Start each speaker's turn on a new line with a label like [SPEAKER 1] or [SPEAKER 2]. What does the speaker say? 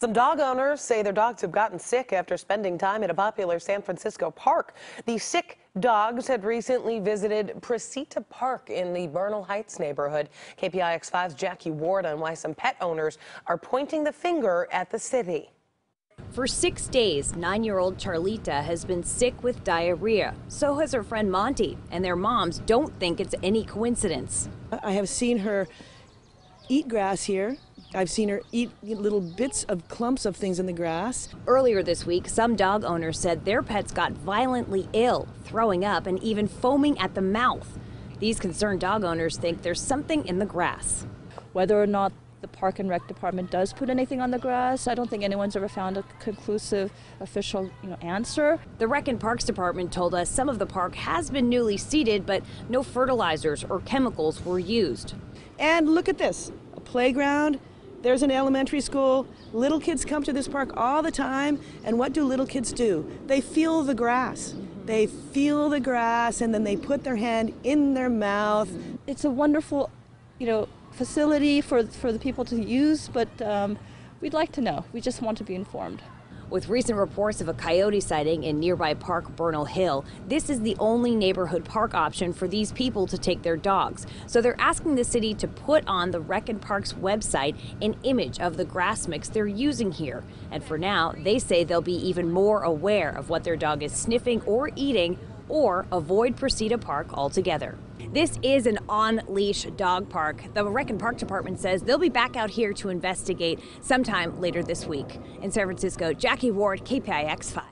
[SPEAKER 1] Some dog owners say their dogs have gotten sick after spending time at a popular San Francisco park. The sick dogs had recently visited Precita Park in the Bernal Heights neighborhood. KPIX 5's Jackie Ward on why some pet owners are pointing the finger at the city.
[SPEAKER 2] For 6 days, 9-year-old Charlita has been sick with diarrhea. So has her friend Monty, and their moms don't think it's any coincidence.
[SPEAKER 3] I have seen her eat grass here. I've seen her eat little bits of clumps of things in the grass.
[SPEAKER 2] Earlier this week, some dog owners said their pets got violently ill, throwing up and even foaming at the mouth. These concerned dog owners think there's something in the grass.
[SPEAKER 4] Whether or not the Park and Rec Department does put anything on the grass, I don't think anyone's ever found a conclusive official answer.
[SPEAKER 2] The Rec and Parks Department told us some of the park has been newly seeded, but no fertilizers or chemicals were used.
[SPEAKER 3] And look at this, a playground. There's an elementary school. Little kids come to this park all the time, and what do little kids do? They feel the grass. They feel the grass, and then they put their hand in their mouth.
[SPEAKER 4] It's a wonderful, facility for the people to use, but we'd like to know. We just want to be informed.
[SPEAKER 2] With recent reports of a coyote sighting in nearby park Bernal Hill, this is the only neighborhood park option for these people to take their dogs. So they're asking the city to put on the Rec and Parks website an image of the grass mix they're using here. And for now, they say they'll be even more aware of what their dog is sniffing or eating, or avoid Precita Park altogether. This is an on-leash dog park. The Rec and Park Department says they'll be back out here to investigate sometime later this week. In San Francisco, Jackie Ward, KPIX 5.